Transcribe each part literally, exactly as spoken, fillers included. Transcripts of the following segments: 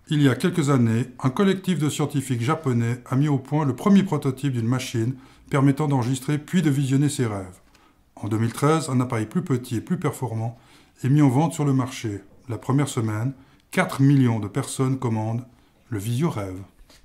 Il y a quelques années, un collectif de scientifiques japonais a mis au point le premier prototype d'une machine permettant d'enregistrer puis de visionner ses rêves. En deux mille treize, un appareil plus petit et plus performant est mis en vente sur le marché. La première semaine, quatre millions de personnes commandent le visio-rêve.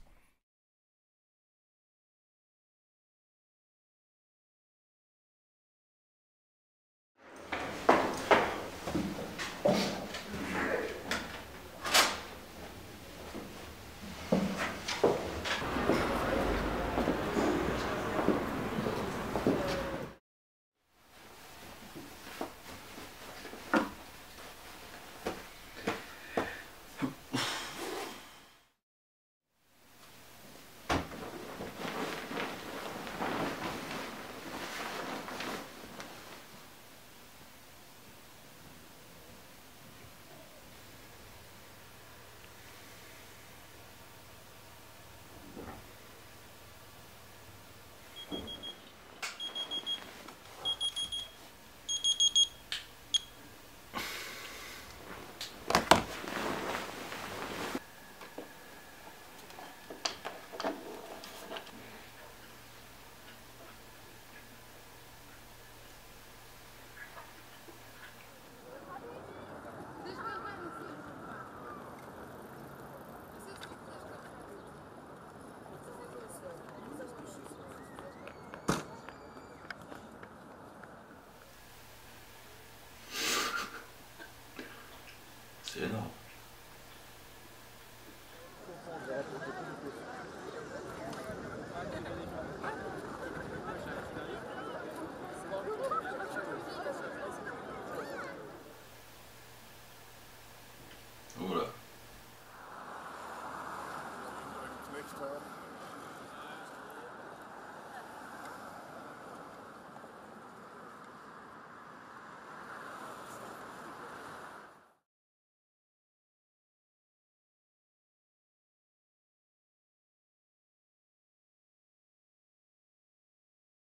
C'est énorme. Voilà.